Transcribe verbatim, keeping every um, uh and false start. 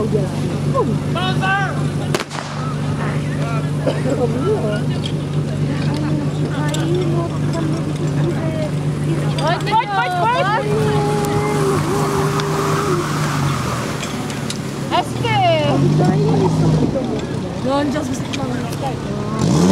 udělá. Pojď, pojď, pojď, pojď! Hezky! No, on čas by se k vám